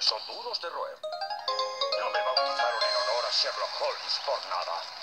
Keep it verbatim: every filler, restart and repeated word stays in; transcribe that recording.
Son duros de roer. No me bautizaron en honor a Sherlock Holmes por nada.